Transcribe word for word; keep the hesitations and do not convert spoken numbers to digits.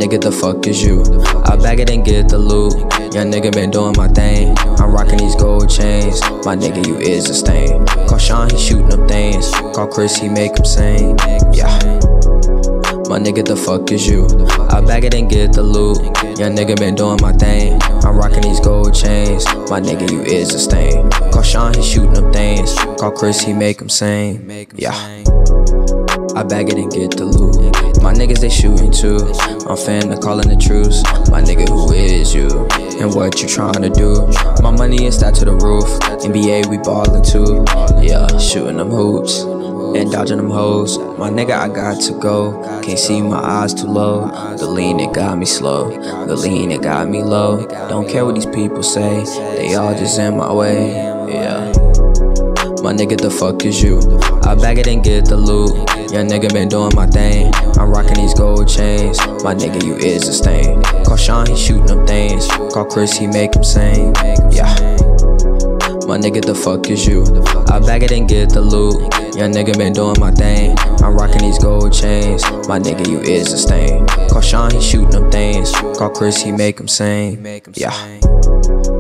nigga, the fuck is you? I bag it and get the loot. Young nigga been doing my thing. I'm rocking these gold chains. My nigga, you is a stain. Call Sean, he shooting them things. Call Chris, he make him sing. Yeah. My nigga, the fuck is you? I bag it and get the loot. Young nigga been doing my thing. I'm rocking these gold chains. My nigga, you is a stain. Call Sean, he shooting them things. Call Chris, he make him sing. Yeah. I bag it and get the loot. My niggas, they shooting too. I'm finna calling the truce. My nigga, who is you? And what you tryna do? My money is stacked to the roof. N B A, we ballin' too. Yeah, shooting them hoops and dodging them hoes. My nigga, I got to go. Can't see, my eyes too low. The lean, it got me slow. The lean, it got me low. Don't care what these people say. They all just in my way. Yeah. My nigga, the fuck is you? I bag it and get the loot. Young nigga been doing my thing. I'm rocking these gold chains. My nigga, you is a stain. Call Sean, he shooting them things. Call Chris, he make him sing. Yeah. My nigga, the fuck is you? I bag it and get the loot. Young nigga been doing my thing. I'm rocking these gold chains. My nigga, you is a stain. Call Sean, he shooting them things. Call Chris, he make him sing. Yeah.